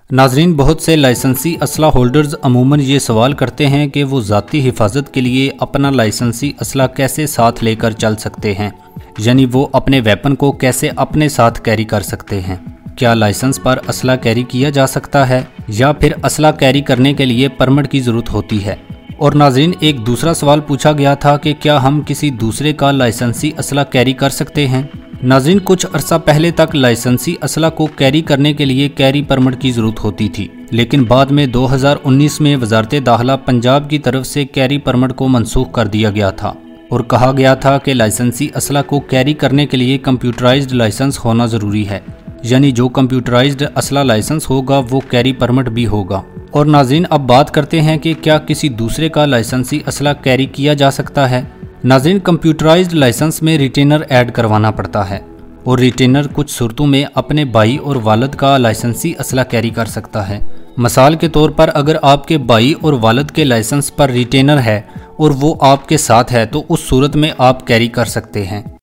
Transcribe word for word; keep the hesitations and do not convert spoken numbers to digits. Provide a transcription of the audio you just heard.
नाजरीन, बहुत से लाइसेंसी असला होल्डर्स अमूमन ये सवाल करते हैं कि वो ज़ाती हिफाजत के लिए अपना लाइसेंसी असला कैसे साथ लेकर चल सकते हैं, यानी वो अपने वेपन को कैसे अपने साथ कैरी कर सकते हैं। क्या लाइसेंस पर असला कैरी किया जा सकता है या फिर असला कैरी करने के लिए परमिट की ज़रूरत होती है। और नाजरीन, एक दूसरा सवाल पूछा गया था कि क्या हम किसी दूसरे का लाइसेंसी असला कैरी कर सकते हैं। नाज़रीन, कुछ अरसा पहले तक लाइसेंसी असला को कैरी करने के लिए कैरी परमिट की ज़रूरत होती थी, लेकिन बाद में दो हज़ार उन्नीस में वजारत दाखिला पंजाब की तरफ से कैरी परमिट को मनसूख कर दिया गया था और कहा गया था कि लाइसेंसी असला को कैरी करने के लिए कंप्यूटराइज्ड लाइसेंस होना ज़रूरी है, यानी जो कंप्यूटराइज्ड असला लाइसेंस होगा वो कैरी परमिट भी होगा। और नाज़रीन, अब बात करते हैं कि क्या किसी दूसरे का लाइसेंसी असला कैरी किया जा सकता है। नाज़रीन, कंप्यूटराइज्ड लाइसेंस में रिटेनर ऐड करवाना पड़ता है और रिटेनर कुछ सूरतों में अपने भाई और वालिद का लाइसेंसी असला कैरी कर सकता है। मिसाल के तौर पर, अगर आपके भाई और वालिद के लाइसेंस पर रिटेनर है और वो आपके साथ है तो उस सूरत में आप कैरी कर सकते हैं।